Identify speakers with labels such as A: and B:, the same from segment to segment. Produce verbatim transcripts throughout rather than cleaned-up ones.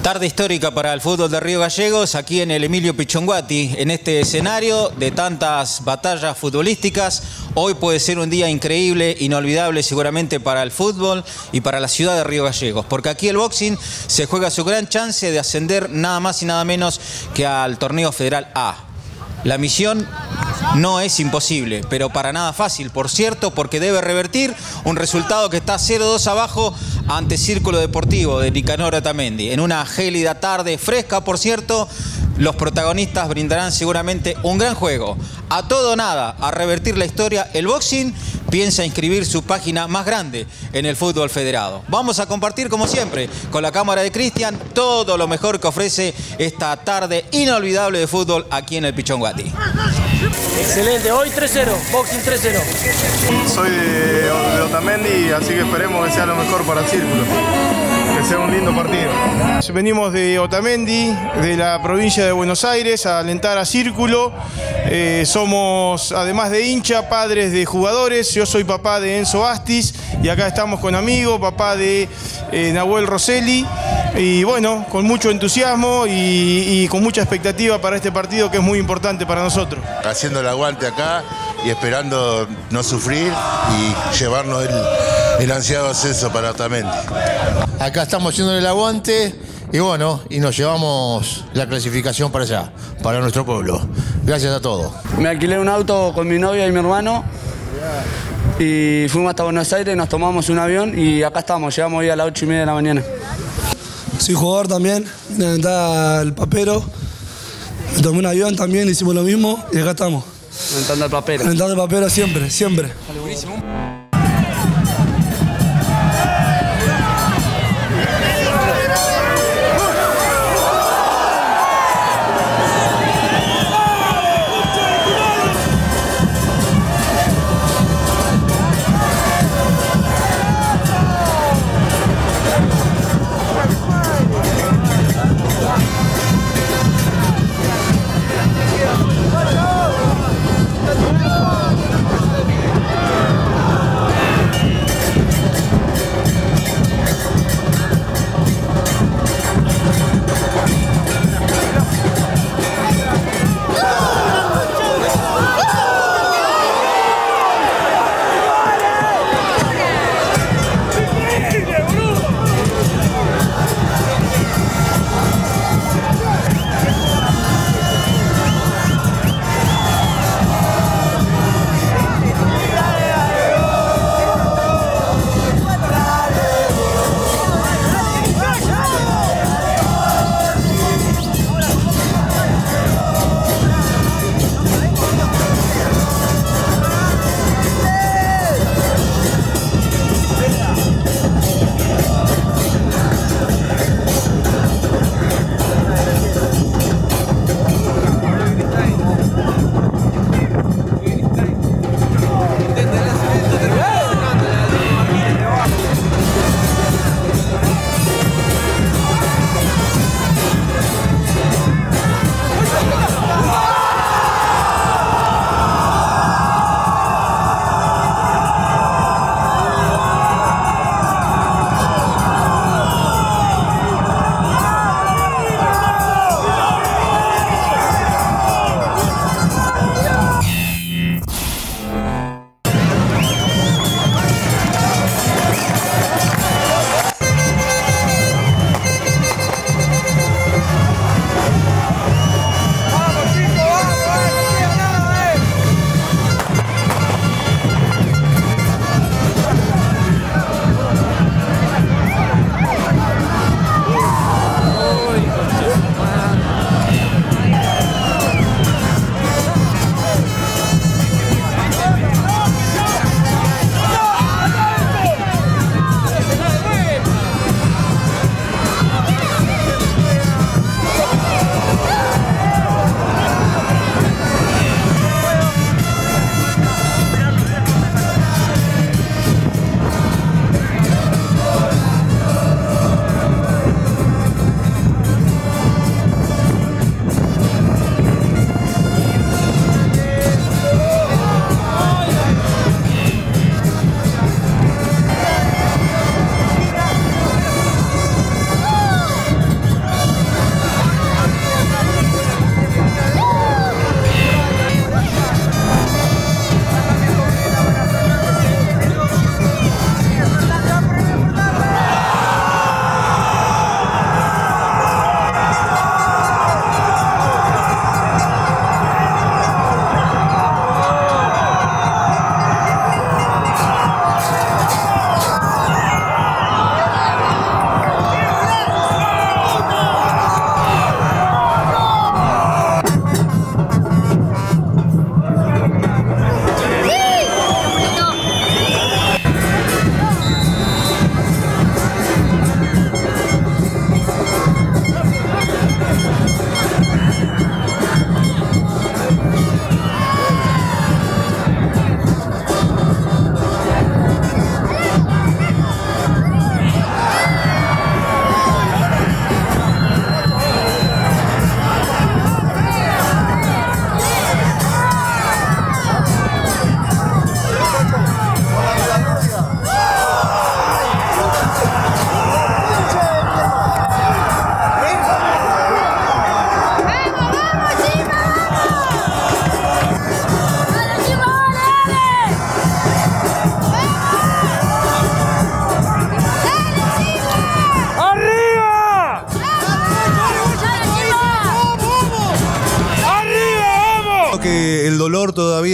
A: Tarde histórica para el fútbol de Río Gallegos, aquí en el Emilio Pichonguati, en este escenario de tantas batallas futbolísticas. Hoy puede ser un día increíble, inolvidable seguramente para el fútbol y para la ciudad de Río Gallegos, porque aquí el boxing se juega su gran chance de ascender nada más y nada menos que al torneo federal A. La misión no es imposible, pero para nada fácil, por cierto, porque debe revertir un resultado que está cero dos abajo ante Círculo Deportivo de Nicanor Otamendi. En una gélida tarde fresca, por cierto, los protagonistas brindarán seguramente un gran juego. A todo o nada, a revertir la historia, el boxing piensa inscribir su página más grande en el fútbol federado. Vamos a compartir, como siempre, con la cámara de Cristian, todo lo mejor que ofrece esta tarde inolvidable de fútbol aquí en el Pichonguati.
B: Excelente, hoy tres cero, boxing tres cero.
C: Soy de, de Otamendi, así que esperemos que sea lo mejor para el Círculo, que sea un lindo partido.
D: Venimos de Otamendi, de la provincia de Buenos Aires, a alentar a Círculo. Eh, somos, además de hincha, padres de jugadores. Yo soy papá de Enzo Astis y acá estamos con amigos, papá de eh, Nahuel Rosselli. Y bueno, con mucho entusiasmo y, y con mucha expectativa para este partido que es muy importante para nosotros.
E: Haciendo el aguante acá y esperando no sufrir y llevarnos el, el ansiado ascenso para Otamendi.
F: Acá estamos haciendo el aguante y bueno, y nos llevamos la clasificación para allá, para nuestro pueblo. Gracias a todos.
B: Me alquilé un auto con mi novia y mi hermano y fuimos hasta Buenos Aires, nos tomamos un avión y acá estamos, llegamos hoy a las ocho y media de la mañana.
G: Soy jugador también, vine a alentar al Papero, me tomé un avión también, hicimos lo mismo y acá estamos.
B: Alentando al Papero.
G: Alentando al Papero siempre, siempre.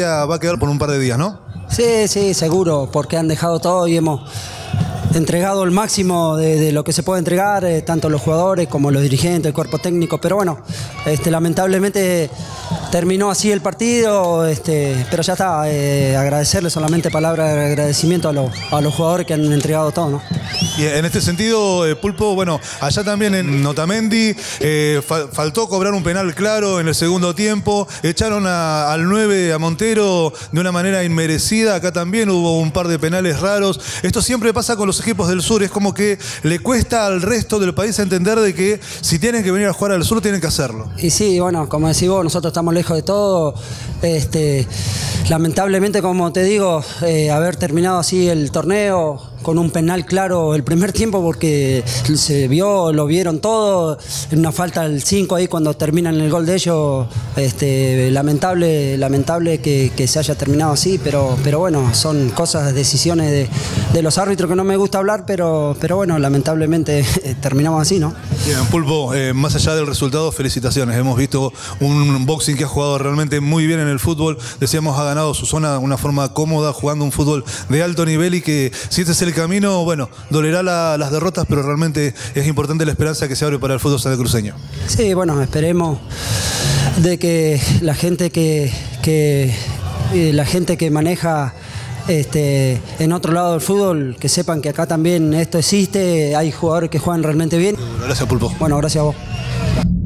H: alegría va a quedar por un par de días, ¿no?
I: Sí, sí, seguro, porque han dejado todo y hemos entregado el máximo de, de lo que se puede entregar, eh, tanto los jugadores como los dirigentes, el cuerpo técnico, pero bueno, este, lamentablemente terminó así el partido, este, pero ya está, eh, agradecerle solamente palabras de agradecimiento a, lo, a los jugadores que han entregado todo, ¿no?
H: Y en este sentido, eh, Pulpo, bueno, allá también en Otamendi eh, fal faltó cobrar un penal claro en el segundo tiempo, echaron a, al nueve, a Montero, de una manera inmerecida, acá también hubo un par de penales raros. Esto siempre pasa con los equipos del sur, es como que le cuesta al resto del país entender de que si tienen que venir a jugar al sur, tienen que hacerlo.
I: Y sí, bueno, como decís vos, nosotros estamos lejos de todo, este, lamentablemente, como te digo, eh, haber terminado así el torneo con un penal claro el primer tiempo, porque se vio, lo vieron todo, en una falta al cinco ahí cuando terminan el gol de ellos, este, lamentable, lamentable que, que se haya terminado así, pero, pero bueno, son cosas, decisiones de, de los árbitros que no me gusta hablar, pero, pero bueno, lamentablemente terminamos así, ¿no?
H: Bien, Pulpo, eh, más allá del resultado, felicitaciones. Hemos visto un boxing que ha jugado realmente muy bien en el fútbol. Decíamos, ha ganado su zona de una forma cómoda, jugando un fútbol de alto nivel, y que si este es el camino, bueno, dolerá la, las derrotas, pero realmente es importante la esperanza que se abre para el fútbol santacruceño.
I: Sí, bueno, esperemos de que la gente que, que eh, la gente que maneja Este, en otro lado del fútbol, que sepan que acá también esto existe, hay jugadores que juegan realmente bien.
H: Gracias, Pulpo.
I: Bueno, gracias a vos.